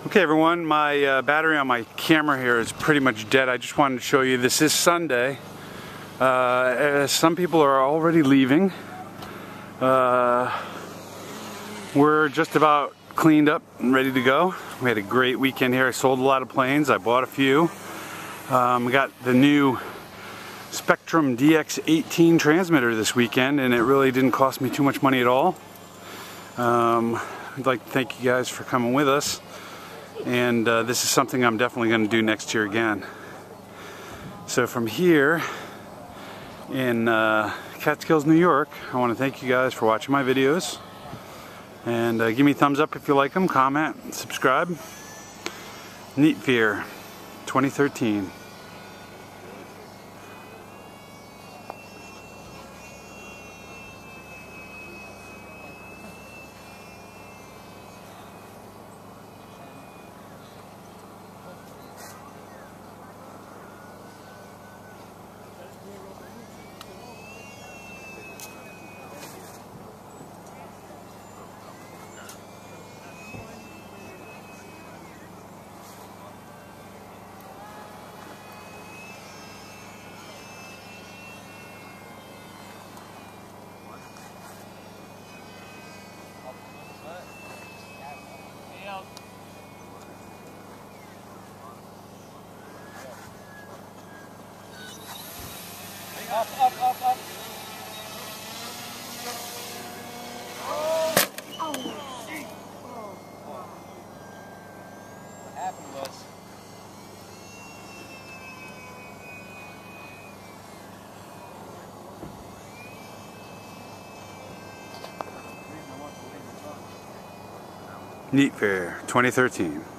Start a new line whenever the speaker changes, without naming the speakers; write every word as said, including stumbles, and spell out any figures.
Okay everyone, my uh, battery on my camera here is pretty much dead. I just wanted to show you this is Sunday. Uh, some people are already leaving. Uh, we're just about cleaned up and ready to go. We had a great weekend here. I sold a lot of planes. I bought a few. Um, we got the new Spektrum D X eighteen transmitter this weekend, and it really didn't cost me too much money at all. Um, I'd like to thank you guys for coming with us. And uh, this is something I'm definitely going to do next year again. So from here in uh, Catskills, New York, I want to thank you guys for watching my videos. And uh, give me a thumbs up if you like them, comment, subscribe. Neatfear twenty thirteen.
Up, up, up, up. Oh, oh, shit. Oh. What happened was
Neatfear twenty thirteen.